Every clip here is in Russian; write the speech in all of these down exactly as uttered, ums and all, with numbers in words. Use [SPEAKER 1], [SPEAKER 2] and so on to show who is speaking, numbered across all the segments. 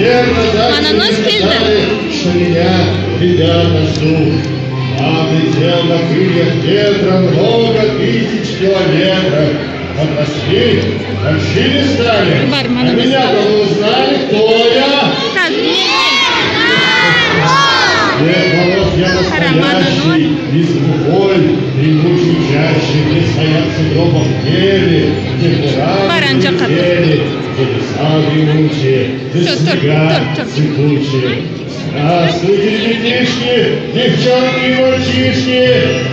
[SPEAKER 1] Она нос киздает.
[SPEAKER 2] Что меня ребята ждут. А летел на крыльях ветра много тысяч километров. Подросли, мужчины стали.
[SPEAKER 1] Бармен.
[SPEAKER 2] А меня-то вы узнали, кто я?
[SPEAKER 1] Так, не,
[SPEAKER 2] Дед Мороз, я настоящий, из глухой, дремучей чащи, где стоят сугробом ели, где бураны летели, где леса гремучие, где снега цветучие. Здравствуйте, ребятишки, девчонки и мальчишки!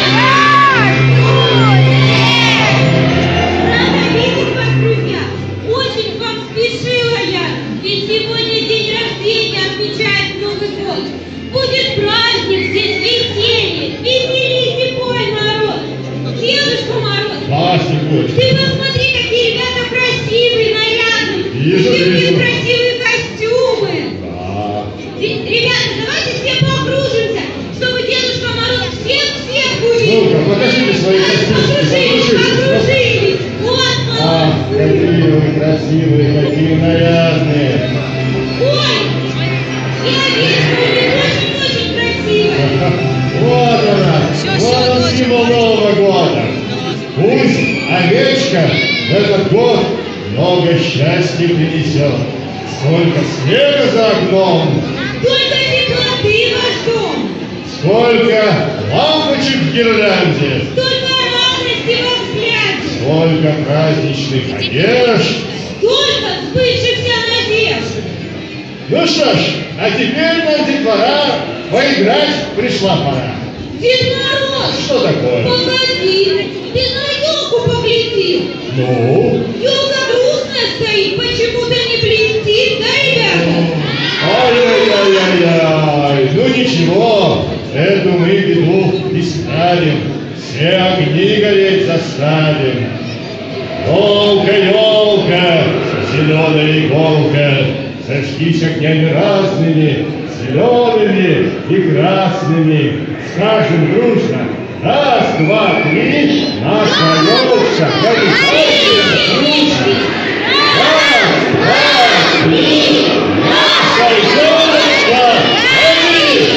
[SPEAKER 3] Очень вам спешила я, ведь сегодня день рождения отмечает Новый год. Будет праздник, здесь веселье, веселись и пой, народ. Дедушка Мороз,
[SPEAKER 2] Пластик,
[SPEAKER 3] ты посмотри, какие ребята красивые, нарядные.
[SPEAKER 2] Вижу,
[SPEAKER 3] какие
[SPEAKER 2] вижу.
[SPEAKER 3] красивые костюмы.
[SPEAKER 2] Да.
[SPEAKER 3] Ребята, давайте все покружимся, чтобы Дедушка Мороз всех-всех увидел.
[SPEAKER 2] Ну-ка, покажите свои костюмы.
[SPEAKER 3] Покружились, покружились. Вот,
[SPEAKER 2] Ах, какие вы красивые, какие нарядные.
[SPEAKER 3] ой, я вижу, очень-очень красивая.
[SPEAKER 2] Вот она,
[SPEAKER 1] Всё,
[SPEAKER 2] вот
[SPEAKER 1] всё,
[SPEAKER 2] он
[SPEAKER 1] дочь,
[SPEAKER 2] символ Нового года. Пусть овечка в этот год много счастья принесет. Сколько снега за окном,
[SPEAKER 3] Только теплоты ваш дом,
[SPEAKER 2] сколько лампочек в гирлянде,
[SPEAKER 3] только радости во взгляде,
[SPEAKER 2] сколько праздничных одежд.
[SPEAKER 3] только сбывшихся надежд.
[SPEAKER 2] Ну что ж, а теперь нам, детвора, поиграть пришла пора.
[SPEAKER 3] Дед Мороз,
[SPEAKER 2] Что такое?
[SPEAKER 3] погоди, ты на елку погляди.
[SPEAKER 2] Ну?
[SPEAKER 3] Елка грустная стоит, почему-то не блестит, да, ребята?
[SPEAKER 2] Ай-яй-яй-яй-яй, ну ничего, эту мы беду исправим, все огни гореть заставим. Елка, елка, зеленая иголка, зажгись огнями разными, зелеными и красными. Скажем дружно, раз, два, три, наша елка горит грустно. Раз, два, три, наша елка горит.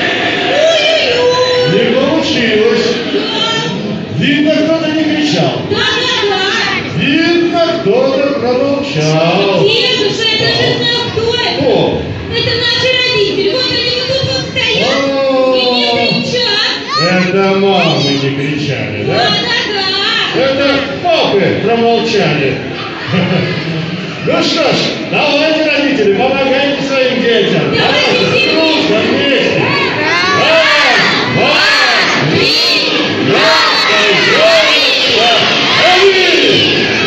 [SPEAKER 2] Не получилось. Видно, кто-то не кричал.
[SPEAKER 3] Да-да-да.
[SPEAKER 2] Видно, кто-то промолчал.
[SPEAKER 3] Дедушка, это же знал, кто это?
[SPEAKER 2] О!
[SPEAKER 3] Это наши родители. Вот они вот тут вот стоят
[SPEAKER 2] О!
[SPEAKER 3] и не кричат.
[SPEAKER 2] Это мамы не кричали, да?
[SPEAKER 3] Да-да-да.
[SPEAKER 2] Это папы промолчали. Ну что ж, давайте, родители, помогайте своим детям.
[SPEAKER 3] Давайте все
[SPEAKER 2] дружно вместе. Раз, два, три, наша елка горит.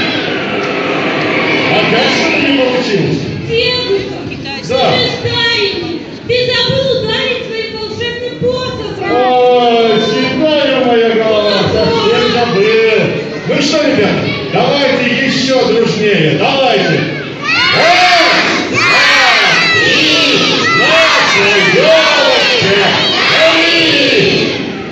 [SPEAKER 2] Опять что-то не получилось?
[SPEAKER 3] Дедушка,
[SPEAKER 2] Да.
[SPEAKER 3] ты же старенький. Ты забыл ударить своим волшебным посохом.
[SPEAKER 2] Ой, седая моя голова, совсем забыл. Ну что, ребята, давайте еще дружнее, давайте. Раз, два, три, наша елочка горит.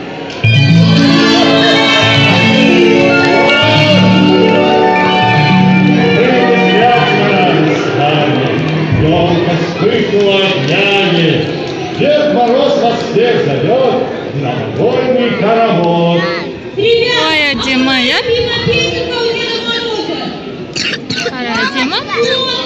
[SPEAKER 2] Елка вспыхнула огнями. Дед Мороз вас всех зовет на новогодний хоровод.
[SPEAKER 3] Ребята,
[SPEAKER 1] Ой, Дима, я?
[SPEAKER 3] любимая песенка у Деда Мороза.
[SPEAKER 1] Дима?
[SPEAKER 3] Вот